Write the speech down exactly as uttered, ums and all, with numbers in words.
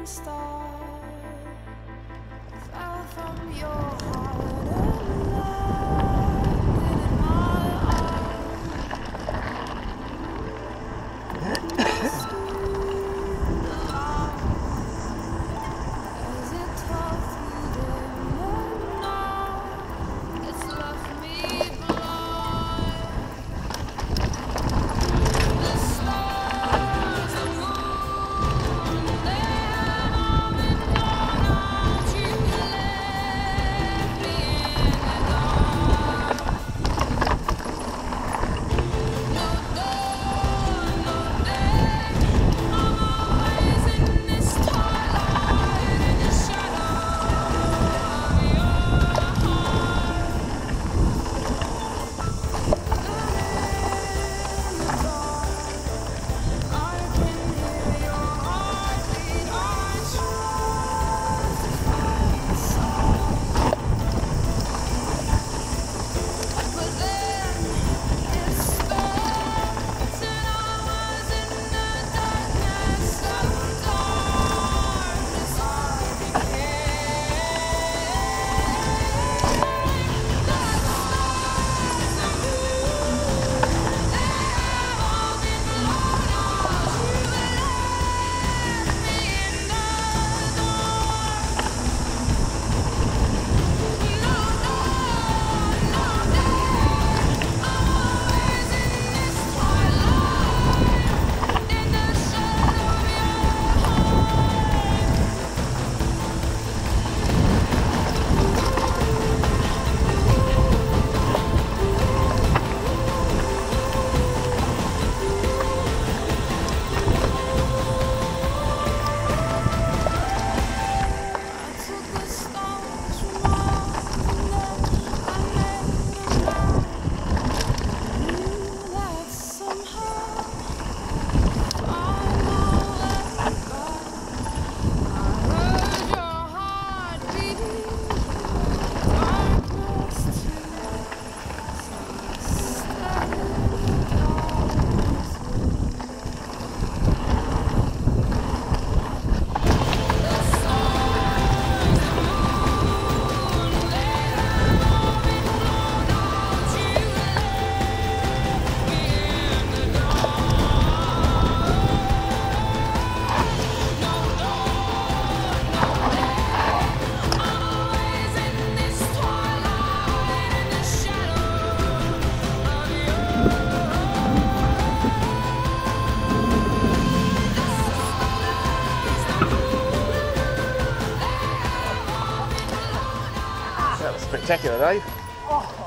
star fell from your heart and landed in my arms. Screamed aloud as it tore through them, and now it's left me blind. The stars, the moon, they have all been blown out. You left me in the dark. No dawn, no day. I'm always in this twilight, in the shadow of your heart. In the dark, I can hear your heartbeat. I try to find sound, but then it stopped, and I was in the darkness of darkness. I became the stars, the moon. They have all been blown out. You left me in the dark. No dawn, no day. I'm always in this twilight, in the shadow of your heart. I took the stones from off the ledge, I made them round. Knew that somehow I'd know way back. I heard your heart beating in the darkness too. So I stared in the darkness with the stars, the moon. They have all been blown out. You left me in the dark. No dawn, no day. I'm always in this twilight, in the shadow of your That was spectacular, Dave. Oh,